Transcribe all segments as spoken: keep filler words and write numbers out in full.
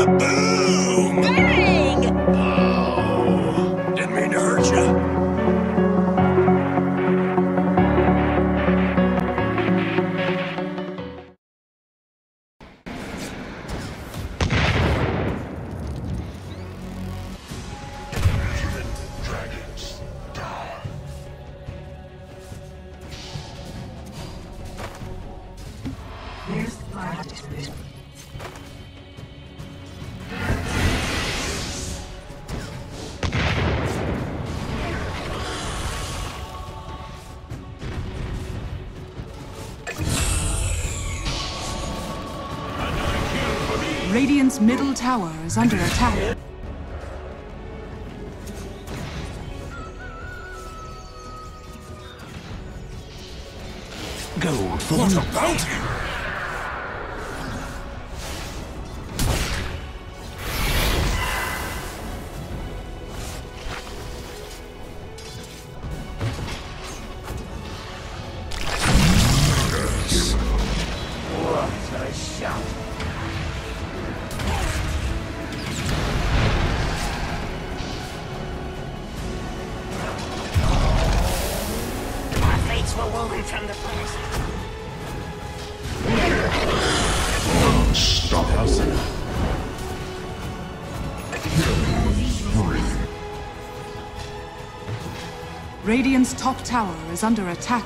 Kaboom! Bang! Oh, didn't mean to hurt you. Radiant's middle tower is under attack. Gold for what a bounty! What a shout! Were woven from the forest. Unstoppable. Radiant's top tower is under attack.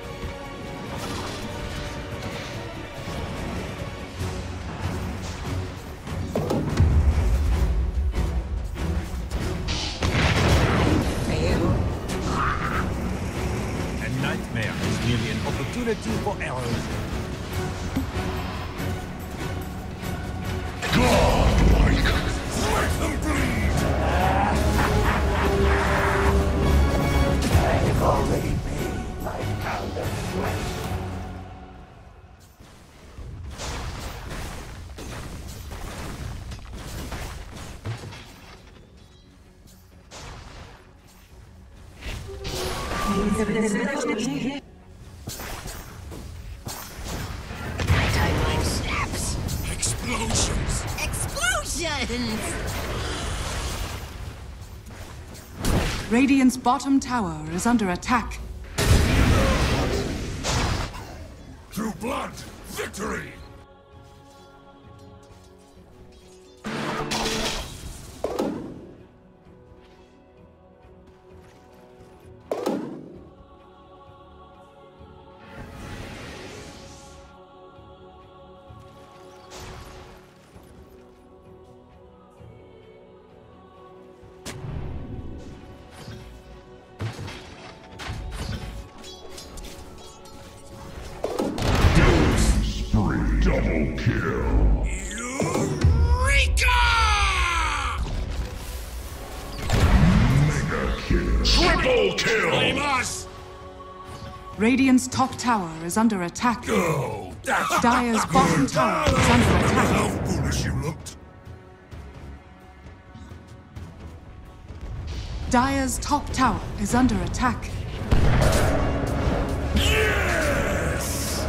Merely an opportunity for errors. Godlike. Let them breathe! I've already paid my pound of flesh. Timeline snaps. Explosions! Explosions! Radiant's bottom tower is under attack. Through blood, victory! Double kill. Eureka! Mega kill. Triple kill. Blame us! Radiant's top tower is under attack. Go! That's Dire's bottom tower is under attack. how foolish you looked. Dire's top tower is under attack. Yes!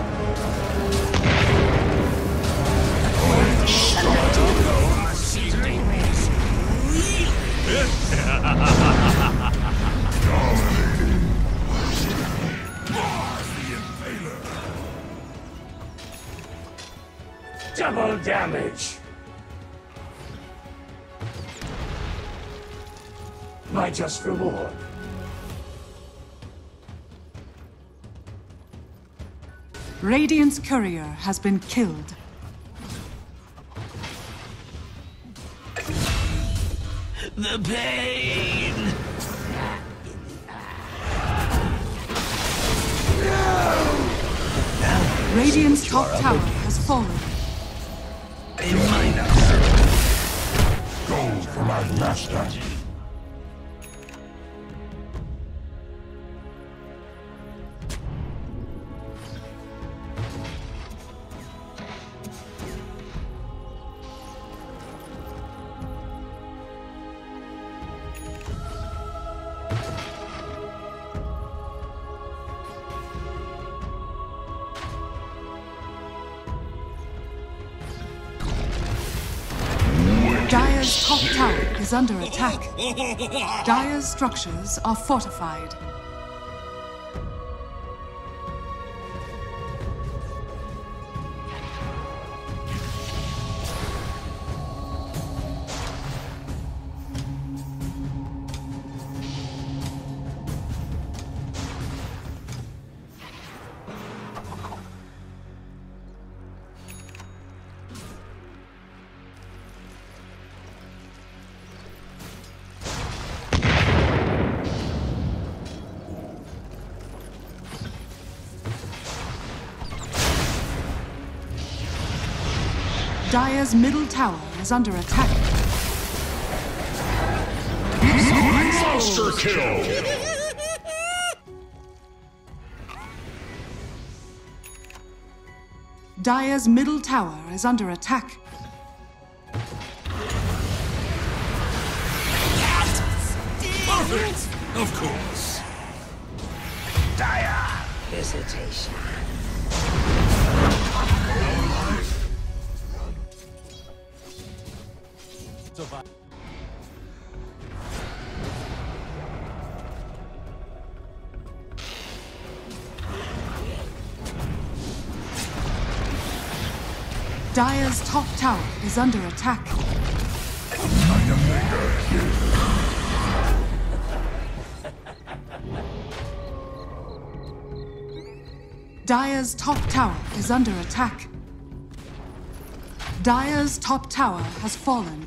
Dominating. Mars the Impaler! Double damage. My just reward. Radiant's courier has been killed. The pain! Radiant's top tower has fallen. A minor. Go for my master. Dire's top tower is under attack. Dire's structures are fortified. Dire's middle tower is under attack. Monster kill! Dire's middle tower is under attack. Perfect! Of course. Dire visitation. Survive. Dire's top tower is under attack. Dire's top tower is under attack. Dire's top tower has fallen.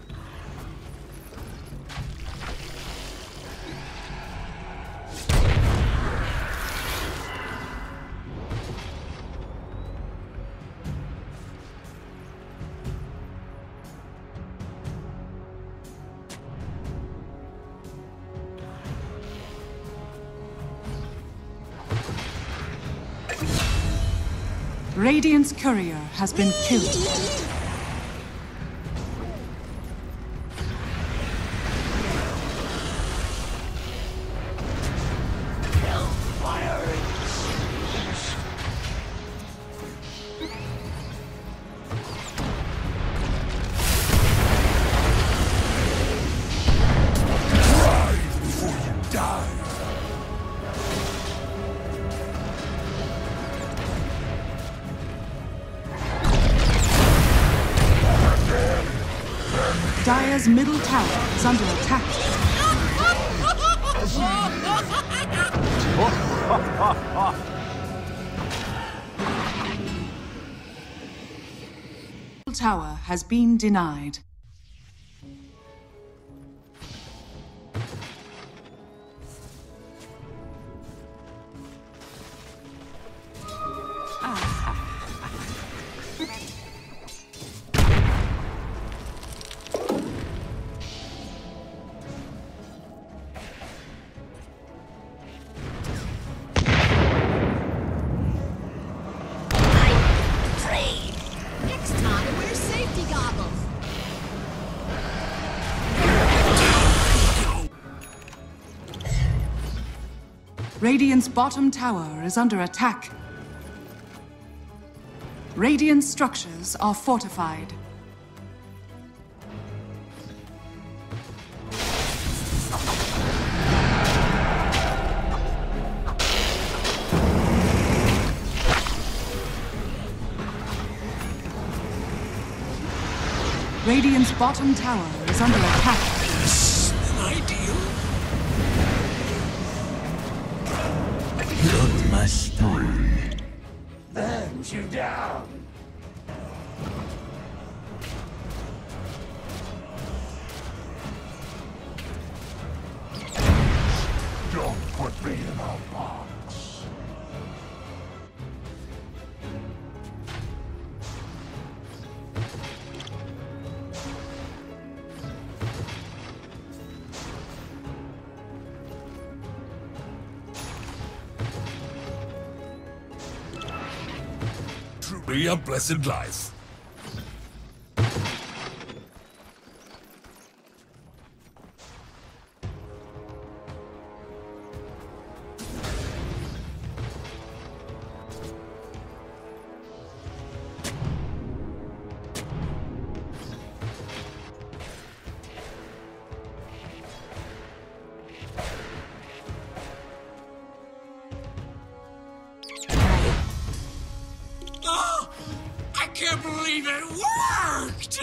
Radiant's courier has been killed. Dire's middle tower is under attack. Tower has been denied. Radiant's bottom tower is under attack. Radiant's structures are fortified. Radiant's bottom tower is under attack. Yes, ideal. Burns you down. Don't put me in a box. Truly a blessed life. It worked!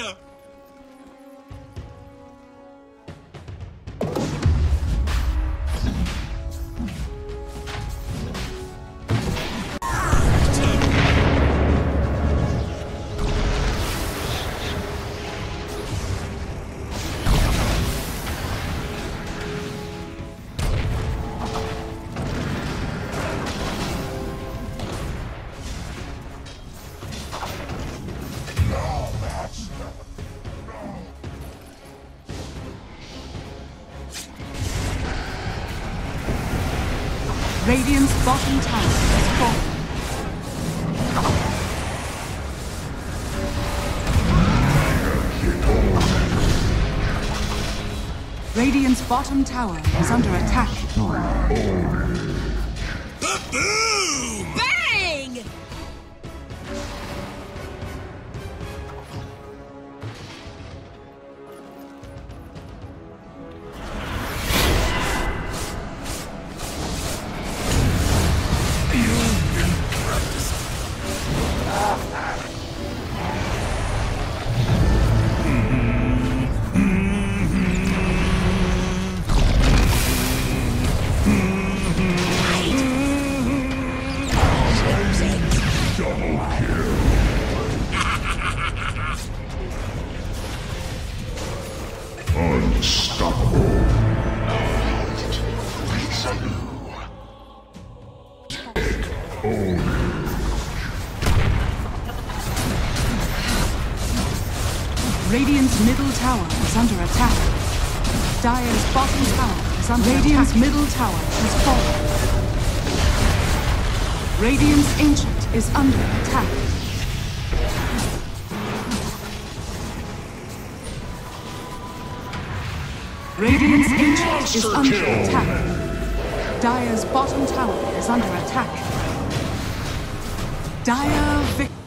Radiant's bottom tower is falling. Radiant's bottom tower is under attack. Ba-boom! Bang! Radiant's middle tower is under attack. Dire's bottom tower is under Radiant's attack. Middle tower has fallen. Radiant's ancient is under attack. Radiant's ancient is under attack. Dire's bottom tower is under attack. Dire victory.